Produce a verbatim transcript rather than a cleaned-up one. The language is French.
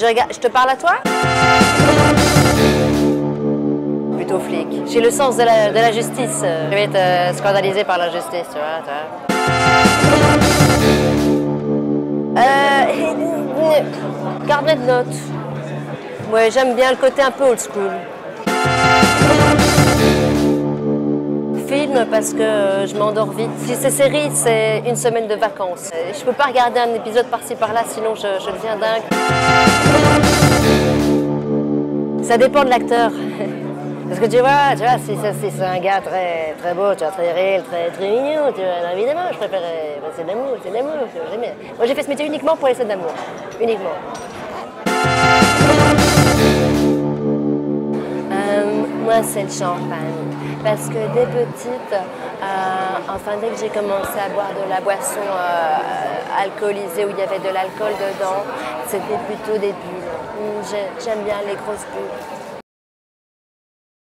Je, regarde, je te parle à toi? Plutôt flic. J'ai le sens de la, de la justice. Je vais être euh, scandalisée par la justice, tu vois. Tu vois. Euh, carnet de notes. Ouais, j'aime bien le côté un peu old school. Film parce que je m'endors vite. Si c'est série, c'est une semaine de vacances. Je peux pas regarder un épisode par-ci par-là, sinon je, je deviens dingue. Ça dépend de l'acteur. Parce que tu vois, tu vois, si, si c'est un gars très, très beau, tu vois, très réel, très, très mignon, tu vois, évidemment, je préférais les scènes d'amour, les scènes d'amour, j'aime bien. Moi, j'ai fait ce métier uniquement pour les scènes d'amour, uniquement. Euh, moi, c'est le champagne. Parce que dès petite, euh, enfin dès que j'ai commencé à boire de la boisson euh, alcoolisée où il y avait de l'alcool dedans, c'était plutôt des bulles. J'aime bien les grosses bulles.